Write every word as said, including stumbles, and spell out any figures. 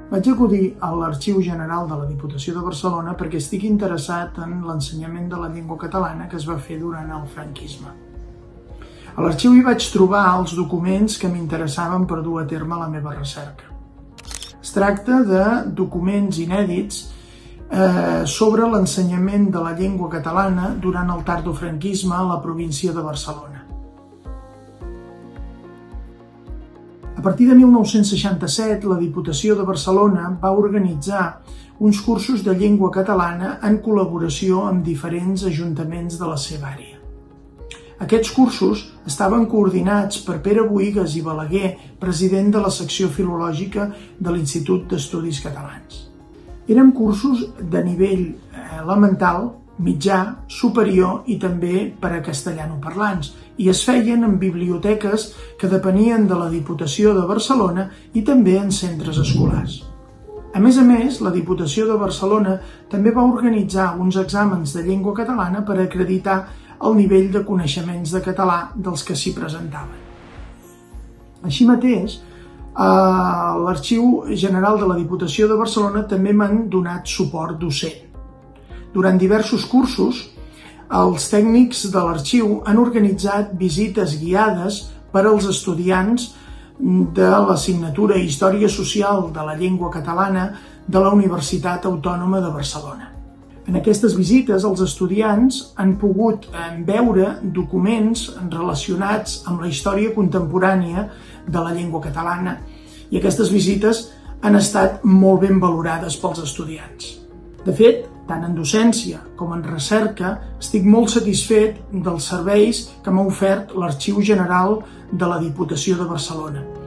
Vaig acudir a l'Arxiu General de la Diputació de Barcelona perquè estic interessat en l'ensenyament de la llengua catalana que es va fer durant el franquisme. A l'arxiu hi vaig trobar els documents que m'interessaven per dur a terme la meva recerca. Es tracta de documents inèdits eh, sobre l'ensenyament de la llengua catalana durant el tardofranquisme a la província de Barcelona. A partir de mil nou-cents seixanta-set, la Diputació de Barcelona va organitzar uns cursos de llengua catalana en col·laboració amb diferents ajuntaments de la seva àrea. Aquests cursos estaven coordinats per Pere Boïgues i Balaguer, president de la secció filològica de l'Institut d'Estudis Catalans. Eren cursos de nivell elemental, mitjà, superior i també per a castellanoparlants, i es feien en biblioteques que depenien de la Diputació de Barcelona i també en centres escolars. A més a més, la Diputació de Barcelona també va organitzar uns exàmens de llengua catalana per acreditar el nivell de coneixements de català dels que s'hi presentaven. Així mateix, a l'Arxiu General de la Diputació de Barcelona també m'han donat suport docent. Durant diversos cursos, els tècnics de l'arxiu han organitzat visites guiades per als estudiants de l'assignatura Història Social de la Llengua Catalana de la Universitat Autònoma de Barcelona. En aquestes visites, els estudiants han pogut veure documents relacionats amb la història contemporània de la llengua catalana i aquestes visites han estat molt ben valorades pels estudiants. De fet, tant en docència com en recerca, estic molt satisfet dels serveis que m'ha ofert l'Arxiu General de la Diputació de Barcelona.